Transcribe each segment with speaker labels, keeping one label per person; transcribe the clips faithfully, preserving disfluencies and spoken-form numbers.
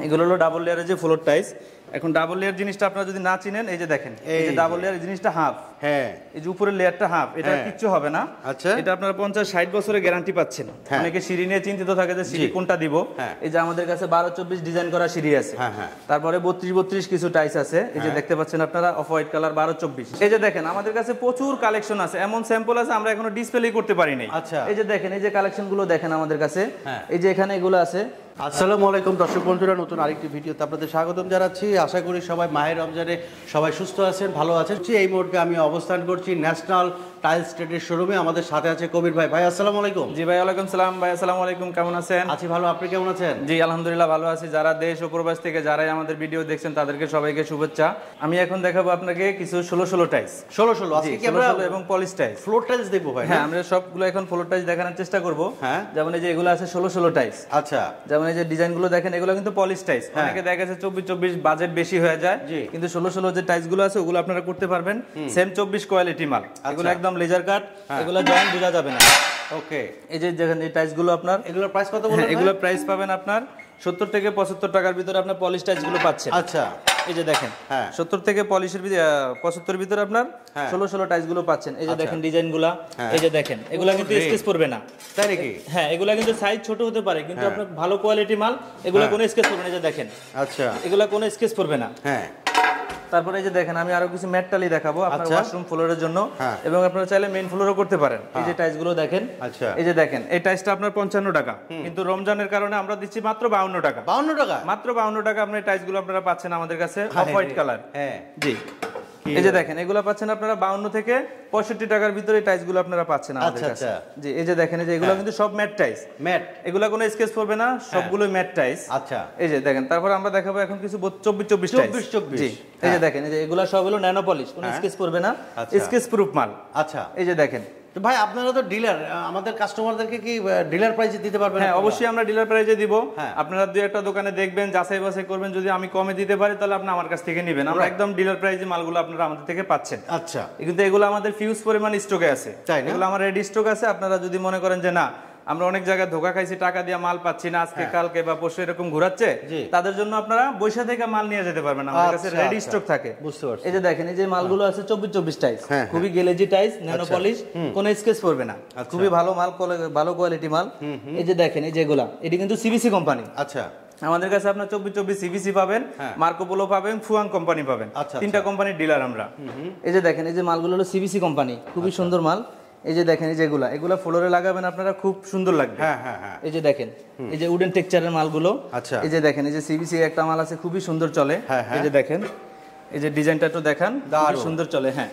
Speaker 1: এগুলো হলো ডাবল লেয়ারের যে ফ্লোর টাইলস। এখন ডাবল লেয়ার জিনিসটা আপনারা যদি না চিনেন, এই যে দেখেন এই যে ডাবল লেয়ার জিনিসটা হাফ, হ্যাঁ এই যে উপরের লেয়ারটা হাফ, এটা কিচ্ছু হবে না। আচ্ছা, এটা আপনারা পঞ্চাশ ষাট বছরের গ্যারান্টি পাচ্ছেন। অনেকে সিঁড়ি নিয়ে চিন্তিত থাকে যে সিঁড়ি কোনটা দিব। এই যে আমাদের কাছে বারো চব্বিশ ডিজাইন করা সিঁড়ি আছে, তারপরে বত্রিশ বত্রিশ কিছু টাইলস আছে। এই যে দেখতে পাচ্ছেন আপনারা অফ হোয়াইট কালার বারো চব্বিশ। এই যে দেখেন আমাদের কাছে প্রচুর কালেকশন আছে, এমন স্যাম্পল আছে আমরা এখনো ডিসপ্লে করতে পারি নাই। আচ্ছা, এই যে দেখেন এই যে কালেকশন গুলো দেখেন আমাদের কাছে, এই যে এখানে এগুলো আছে।
Speaker 2: আসসালামু আলাইকুম দর্শক বন্ধুরা, নতুন আরেকটি ভিডিওতে আপনাদের স্বাগতম জানাচ্ছি। আশা করি সবাই মাহের রমজানে সবাই সুস্থ আছেন, ভালো আছেন। এই মুহূর্তে আমি অবস্থান করছি ন্যাশনাল টাইলস ট্রেডের শোরুমে। আমাদের সাথে আছে কবির ভাই। ভাই আসসালামু আলাইকুম।
Speaker 1: জি ভাই ওয়ালাইকুম সালাম। ভাই আসসালামু আলাইকুম, কেমন আছেন?
Speaker 2: আছি ভালো, আপনি কেমন আছেন?
Speaker 1: জি আলহামদুলিল্লাহ ভালো আছি। যারা দেশ ও প্রবাস থেকে যারাই আমাদের ভিডিও দেখছেন তাদেরকে সবাইকে শুভেচ্ছা। আমি এখন দেখাবো আপনাকে কিছু ষোলো ষোলো টাইলস।
Speaker 2: ষোলো ষোলো আজকে কি আমরা
Speaker 1: এবং পলিশ টাইলস,
Speaker 2: ফ্লোর টাইলস দেখবো ভাই?
Speaker 1: হ্যাঁ, আমরা সবগুলো এখন ফ্লোর টাইলস দেখানোর চেষ্টা করব। হ্যাঁ, যেমন এই যে এগুলো আছে ষোলো ষোলো টাইলস। আচ্ছা, যেমন এই যে ডিজাইন গুলো দেখেন, এগুলো কিন্তু পলিশ টাইলস। অনেকে দেখা গেছে চব্বিশ চব্বিশ বাজেট বেশি হয়ে যায়, কিন্তু ষোলো ষোলো যে টাইলস গুলো আছে ওগুলো আপনারা করতে পারবেন। সেম চব্বিশ কোয়ালিটি মাল, এগুলো একদম লেজার কাট, এগুলো জয়েন্ট বোঝা যাবে না। ওকে, এই যে দেখেন এই টাইলস গুলো আপনার,
Speaker 2: এগুলোর প্রাইস কত বললেন?
Speaker 1: এগুলো প্রাইস পাবেন আপনার সত্তর থেকে পঁচাত্তর টাকার ভিতরে আপনার পলিশ টাইলস গুলো পাচ্ছেন।
Speaker 2: আচ্ছা,
Speaker 1: এই যে দেখেন সত্তর থেকে পলিশের পঁচাত্তর ভিতরে আপনার ষোলো ষোলো টাইলস গুলো পাচ্ছেন। এই যে দেখেন ডিজাইন গুলা, এই যে দেখেন এগুলা কিন্তু স্কেচ পড়বে না।
Speaker 2: তাই নাকি?
Speaker 1: হ্যাঁ, এগুলা কিন্তু সাইজ ছোট হতে পারে, কিন্তু আপনার ভালো কোয়ালিটি মাল, এগুলা কোনো স্কেচ পড়বে না। এই যে দেখেন, আচ্ছা এগুলা কোনো স্কেচ পড়বে না। হ্যাঁ, তারপরে এই যে দেখেন আমি আরো কিছু ম্যাট টালি দেখাবো আপনার ওয়াশরুম ফ্লোরের জন্য, এবং আপনারা চাইলে মেইন ফ্লোরও করতে পারেন। এই যে টাইলস গুলো দেখেন, আচ্ছা এই যে দেখেন এই টাইলসটা আপনার পঞ্চান্ন টাকা, কিন্তু রমজানের কারণে আমরা দিচ্ছি মাত্র বাউন্ন টাকা।
Speaker 2: বাউন্ন টাকা মাত্র
Speaker 1: বাউন্ন টাকা আপনার টাইলস গুলো আপনারা পাচ্ছেন আমাদের কাছে অফ হোয়াইট কালার। হ্যাঁ জি, এই যে দেখেন এগুলো পাচ্ছেন আপনারা বাউন্ন থেকে পঁয়ষট্টি টাকার ভিতরে টাইলস গুলো আপনারা পাচ্ছেন আমাদের কাছে। জি, এই যে দেখেন এই যে এগুলো কিন্তু সব ম্যাট টাইলস, ম্যাট, এগুলো কোনো স্কেচ পড়বে না, সবগুলো ম্যাট টাইলস। আচ্ছা, এই যে দেখেন তারপর আমরা দেখাবো এখন কিছু চব্বিশ চব্বিশ টাইলস। জি, এই যে দেখেন এই যে এগুলো সব হলো ন্যানো পলিশ, কোনো স্কেচ পড়বে না, স্কেচ প্রুফ মাল। আচ্ছা, এই যে দেখেন।
Speaker 2: তো ভাই আপনারা তো ডিলার, আমাদের কাস্টমারদেরকে কি ডিলার প্রাইসে দিতে পারবেন?
Speaker 1: হ্যাঁ অবশ্যই আমরা ডিলার প্রাইসে দিব। আপনারা দুই একটা দোকানে দেখবেন, যাচাই বাছাই করবেন, যদি আমি কমে দিতে পারি তাহলে আপনি আমার কাছ থেকে নেবেন। আমরা একদম ডিলার প্রাইসে মালগুলো আপনারা আমাদের থেকে পাচ্ছেন। আচ্ছা, কিন্তু এগুলো আমাদের ফিউজ পরিমাণ স্টকে আছে, এগুলো আমার রেডি স্টক আছে। আপনারা যদি মনে করেন যে না আমরা অনেক জায়গায় ধোকা খাইছি, টাকা দিয়ে মাল পাচ্ছি না, আজকে কালকে বা পরশু এরকম ঘুরাচ্ছে, তাদের জন্য আপনারা বৈশা থেকে মাল নিয়ে যেতে পারবেন, আমাদের কাছে রেডি স্টক থাকে। বুঝতে পারছি। এই যে দেখেন এই যে মালগুলো আছে চব্বিশ চব্বিশ টাইলস, খুবই গ্লেজি টাইলস, ন্যানো পলিশ, কোনো স্কেচ পড়বে না, খুবই ভালো মাল, ভালো কোয়ালিটি মাল। এই যে দেখেন এই যেগুলা, এটি কিন্তু সিবিসি কোম্পানি। আচ্ছা, আমাদের কাছে আপনার চব্বিশ চব্বিশ সিবিসি পাবেন, মার্কো পোলো পাবেন, ফুয়াং কোম্পানি পাবেন, তিনটা কোম্পানির ডিলার আমরা। এই যে দেখেন এই যে মালগুলো হলো সিবিসি কোম্পানি, খুবই সুন্দর মাল। এই যে দেখেন এই যেগুলা, এগুলা ফ্লোরে লাগাবেন আপনারা, খুব সুন্দর লাগবে। হ্যাঁ হ্যাঁ হ্যাঁ, এই যে দেখেন এই যে উডেন টেক্সচারের মালগুলো। আচ্ছা, এই যে দেখেন এই যে সিবিসি একটা মাল আছে খুবই সুন্দর চলে। এই যে দেখেন এই যে ডিজাইনটা একটু দেখান, খুবই সুন্দর চলে। হ্যাঁ,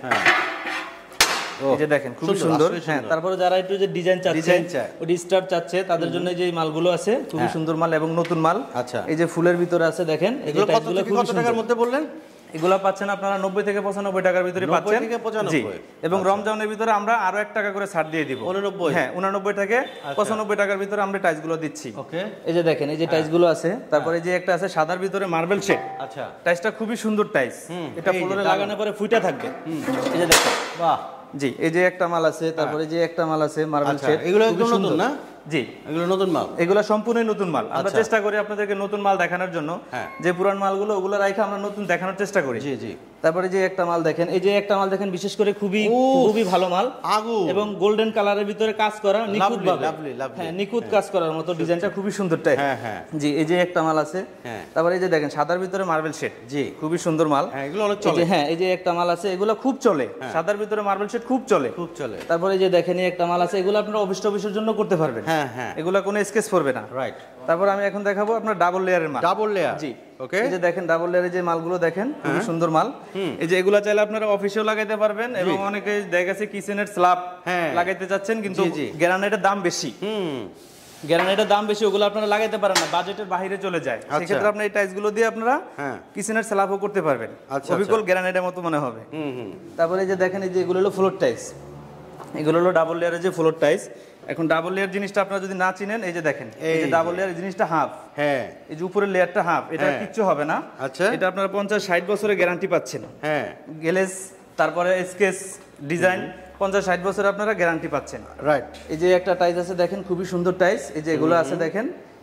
Speaker 1: এই যে দেখেন খুব সুন্দর। হ্যাঁ, তারপরে যারা একটু যে ডিজাইন চাচ্ছে, ওই স্টার চাচ্ছে, তাদের জন্য যে মালগুলো আছে খুবই সুন্দর মাল এবং নতুন মাল। আচ্ছা, এই যে ফুলের ভিতরে আছে দেখেন, এগুলো কত টাকার মধ্যে বললেন? এগুলো পাচ্ছেন আপনারা নব্বই থেকে পঁচানব্বই টাকার ভিতরে পাচ্ছেন। জি, এবং রমজানের ভিতরে আমরা আরো এক টাকা করে ছাড় দিয়ে দিব। হ্যাঁ, উনানব্বই থেকে পঁচানব্বই টাকার ভিতরে আমরা টাইলস গুলো দিচ্ছি। ওকে, এই যে দেখেন এই যে টাইলস গুলো আছে, তারপরে যে একটা আছে সাদার ভিতরে মার্বেল শেড। আচ্ছা, টাইলসটা খুবই সুন্দর টাইলস, এটা ফ্লোরে লাগানোর পরে ফুইটা থাকবে। এই যে দেখেন, বাহ। জি, এই যে একটা মাল আছে, তারপরে যে একটা মাল আছে মার্বেল শেড, এগুলো একদম নতুন না? জি, এগুলো নতুন মাল, এগুলো সম্পূর্ণ নতুন মাল। আমরা চেষ্টা করি আপনাদেরকে নতুন মাল দেখানোর জন্য, যে পুরান মালগুলো ওগুলো রাখা আমরা নতুন দেখানোর চেষ্টা করি। জি জি, তারপরে যে একটা মাল দেখেন, এই যে একটা মাল দেখেন, বিশেষ করে খুবই খুবই ভালো মাল, এবং গোল্ডেন কালারের ভিতরে কাজ করা, নিখুঁত ভাবে, হ্যাঁ নিখুঁত কাজ করার মতো, ডিজাইনটা খুবই সুন্দর টাইপ। হ্যাঁ হ্যাঁ, জি, এই যে একটা মাল আছে। তারপরে এই যে দেখেন সাদার ভিতরে মার্বেল শেড, জি খুবই সুন্দর মাল। হ্যাঁ, এগুলো অনেক চলে। হ্যাঁ, এই যে একটা মাল আছে, এগুলো খুব চলে, সাদার ভিতরে মার্বেল শেড খুব চলে, খুব চলে। তারপরে এই যে দেখেন এই একটা মাল আছে, এগুলো আপনারা অফিস টফিসের জন্য করতে পারবেন। হ্যাঁ হ্যাঁ, এগুলো কোনো স্কেচ পড়বে না। রাইট। তারপর আমি এখন দেখাবো আপনার ডাবল লেয়ারের মাল। ডাবল লেয়ার, জি। ওকে, এই যে দেখেন ডাবল লেয়ারের যে মালগুলো দেখেন, খুবই সুন্দর মাল। এই যে এগুলা চাইলে আপনারা অফিসেও লাগাইতে পারবেন, এবং অনেকে দেখা গেছে কিচেনের স্ল্যাব লাগাইতে চাচ্ছেন, কিন্তু গ্রানাইটের দাম বেশি। হুম, গ্রানাইটের দাম বেশি, ওগুলো আপনারা লাগাইতে পারেন না, বাজেটের বাইরে চলে যায়। সেক্ষেত্রে আপনার এই টাইলস গুলো দিয়ে আপনারা কিচেনের স্ল্যাবও করতে পারবেন, অবিকল গ্রানাইটের মতো মনে হবে। তারপরে এই যে দেখেন এই যে এগুলো হলো ফ্লোর টাইলস, এগুলো হলো ডাবল লেয়ারের যে ফ্লোর টাইলস। এখন ডাবল লেয়ার জিনিসটা আপনারা যদি না চিনেন, এই যে দেখেন এই যে ডাবল লেয়ার জিনিসটা হাফ। হ্যাঁ, এই যে উপরের লেয়ারটা হাফ, এটা কিচ্ছু হবে না। আচ্ছা, এটা আপনারা পঞ্চাশ ষাট বছরের গ্যারান্টি পাচ্ছেন। হ্যাঁ, গ্লেজ, তারপরে স্কেচ ডিজাইন, পঞ্চাশ ষাট বছর আপনারা গ্যারান্টি পাচ্ছেন। রাইট। এই যে একটা টাইলস আছে দেখেন, খুবই সুন্দর টাইলস। এই যে এগুলো আছে দেখেন,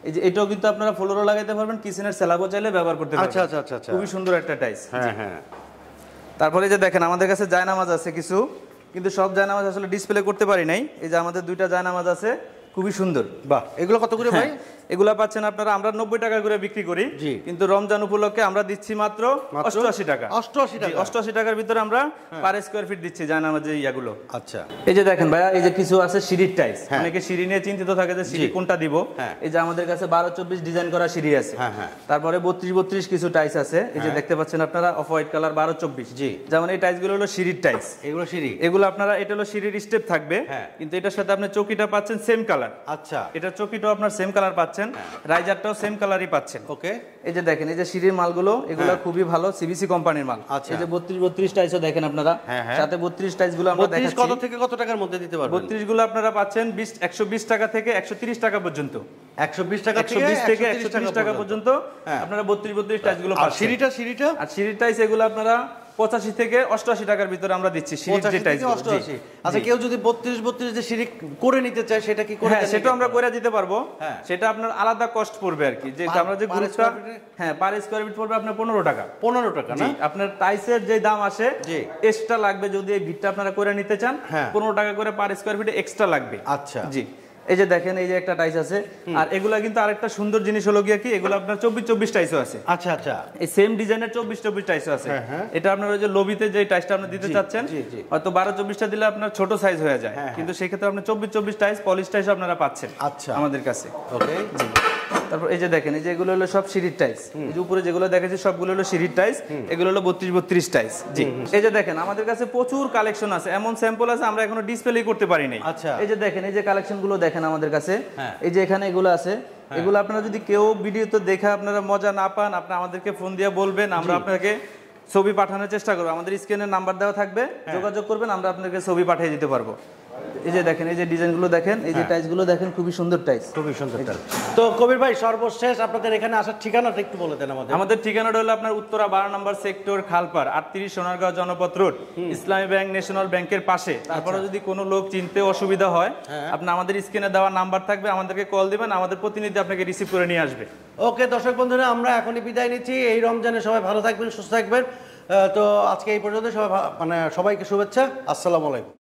Speaker 1: এই যে এটাও কিন্তু আপনারা ফ্লোরও লাগাইতে পারবেন, কিচেনের স্ল্যাবও চাইলে ব্যবহার করতে পারবেন।
Speaker 2: আচ্ছা আচ্ছা আচ্ছা আচ্ছা,
Speaker 1: খুবই সুন্দর একটা টাইলস।
Speaker 2: হ্যাঁ হ্যাঁ।
Speaker 1: তারপরে এই যে দেখেন আমাদের কাছে জায়নামাজ আছে কিছু, কিন্তু সব জায়নামাজ আসলে ডিসপ্লে করতে পারি নাই। এই যে আমাদের দুইটা জায়নামাজ আছে, খুবই সুন্দর।
Speaker 2: বাহ, এগুলো কত করে ভাই?
Speaker 1: এগুলা পাচ্ছেন আপনারা, আমরা নব্বই টাকা করে বিক্রি করি, কিন্তু রমজান উপলক্ষে আমরা দিচ্ছি মাত্র অষ্টআশি টাকা।
Speaker 2: অষ্টআশি টাকা,
Speaker 1: অষ্টআশি টাকার ভিতরে আমরা পার স্কয়ার ফিট দিচ্ছি জায়নামাজে ইয়াগুলো।
Speaker 2: আচ্ছা,
Speaker 1: এই যে দেখেন ভাইয়া, এই যে কিছু আছে সিঁড়ির টাইলস। অনেকে সিঁড়ি নিয়ে চিন্তিত থাকে যে সিঁড়ি কোনটা দিব। এই যে আমাদের কাছে বারো চব্বিশ ডিজাইন করা সিঁড়ি আছে। তারপরে বত্রিশ বত্রিশ কিছু টাইলস আছে। এই যে দেখতে পাচ্ছেন আপনারা অফ হোয়াইট কালার বারো চব্বিশ। জি, যেমন এই টাইলস গুলো হলো সিঁড়ির টাইলস। এগুলো সিঁড়ি, এগুলো আপনারা, এটা হলো সিঁড়ির স্টেপ থাকবে, কিন্তু এটার সাথে আপনি চৌকিটা পাচ্ছেন সেম কালার। আচ্ছা, এটা চৌকিটাও আপনার সেম কালার পাচ্ছেন, রাইজারটাও সেম কালারই পাচ্ছেন। ওকে, এই যে দেখেন এই যে সিঁড়ির মালগুলো, এগুলো খুবই ভালো সিবিসি কোম্পানির মাল। এই যে বত্রিশ বত্রিশ টাইলসও দেখেন আপনারা, সাথে বত্রিশ টাইলস গুলো আমরা দেখাচ্ছি।
Speaker 2: কত থেকে কত টাকার মধ্যে দিতে পারবেন?
Speaker 1: বত্রিশ গুলো আপনারা পাচ্ছেন একশো বিশ টাকা থেকে একশো তিরিশ টাকা পর্যন্ত।
Speaker 2: একশো বিশ টাকা
Speaker 1: একশো বিশ থেকে একশো তিরিশ টাকা পর্যন্ত আপনারা বত্রিশ বত্রিশ টাইলস গুলো পাচ্ছেন।
Speaker 2: সিঁড়িটা সিঁড়িটা আর
Speaker 1: সিঁড়ির টাইলস এগুলো আপনারা পঁচাশি থেকে অষ্টআশি টাকার ভিতরে আমরা দিচ্ছি সিঁড়ির যে টাইলস।
Speaker 2: আচ্ছা, কেউ যদি বত্রিশ বত্রিশ যে সিঁড়ি করে নিতে চায় সেটা কি করে?
Speaker 1: হ্যাঁ, সেটা আমরা করে দিতে পারবো। সেটা আপনার আলাদা কস্ট পড়বে আর কি, যে আমরা যে গ্রুপটা, হ্যাঁ পার স্কয়ার ফিট পড়বে আপনার পনেরো টাকা। পনেরো টাকা না, আপনার টাইলসের যে দাম আসে এক্সট্রা লাগবে যদি এই ভিটটা আপনারা করে নিতে চান, পনেরো টাকা করে পার স্কয়ার ফিটে এক্সট্রা লাগবে। আচ্ছা, জি। এই যে দেখেন এই যে একটা টাইলস আছে, আর এগুলা কিন্তু আরেকটা সুন্দর জিনিস হলো গিয়া কি, এগুলো আপনার চব্বিশ চব্বিশ টাইলসও আছে। আচ্ছা আচ্ছা, এই সেম ডিজাইনের চব্বিশ চব্বিশ টাইলসও আছে। এটা আপনার ওই যে লবিতে যে টাইলসটা আপনি দিতে চাচ্ছেন, হয়তো বারো চব্বিশটা দিলে আপনার ছোট সাইজ হয়ে যায়, কিন্তু সেই ক্ষেত্রে আপনি চব্বিশ চব্বিশ টাইলস পলিশ টাইলস আপনারা পাচ্ছেন। আচ্ছা, আমাদের কাছে। ওকে, জি। তারপর এই যে দেখেন এই যে এগুলো হলো সব সিঁড়ির টাইলস। এই যে উপরে যেগুলো দেখেছি সবগুলো হলো সিঁড়ির টাইলস, এগুলো হলো বত্রিশ বত্রিশ টাইলস। জি, এই যে দেখেন আমাদের কাছে প্রচুর কালেকশন আছে, এমন স্যাম্পল আছে আমরা এখনো ডিসপ্লে করতে পারি নাই। আচ্ছা, এই যে দেখেন এই যে কালেকশন গুলো দেখেন আমাদের কাছে, এই যে এখানে এগুলো আছে। এগুলো আপনারা যদি কেউ ভিডিওতে দেখে আপনারা মজা না পান, আপনি আমাদেরকে ফোন দিয়ে বলবেন, আমরা আপনাকে ছবি পাঠানোর চেষ্টা করবো। আমাদের স্ক্রিনে নাম্বার দেওয়া থাকবে, যোগাযোগ করবেন, আমরা আপনাকে ছবি পাঠিয়ে দিতে পারবো। এই যে দেখেন এই যে ডিজাইন গুলো দেখেন, এই যে টাইলস গুলো দেখেন, খুবই সুন্দর টাইলস, খুবই সুন্দর টাইলস।
Speaker 2: তো কবির ভাই, সর্বশেষ আপনাদের এখানে আসার ঠিকানাটা একটু বলে দেন আমাদের।
Speaker 1: আমাদের ঠিকানাটা হলো আপনার উত্তরা বারো নম্বর সেক্টর, খালপাড় আটত্রিশ, Sonargaon Janapath road, Islami bank national ব্যাংকের পাশে। তারপরে যদি কোনো লোক চিনতে অসুবিধা হয়, আপনি আমাদের স্ক্রিনে দেওয়া নাম্বার থাকবে, আমাদেরকে কল দিবেন, আমাদের প্রতিনিধি আপনাকে রিসিভ করে নিয়ে আসবে।
Speaker 2: ওকে দর্শক বন্ধুরা, আমরা এখনই বিদায় নিচ্ছি। এই রমজানে সবাই ভালো থাকবেন, সুস্থ থাকবেন। তো আজকে এই পর্যন্ত, সবাই মানে সবাইকে শুভেচ্ছা, আসসালামু আলাইকুম।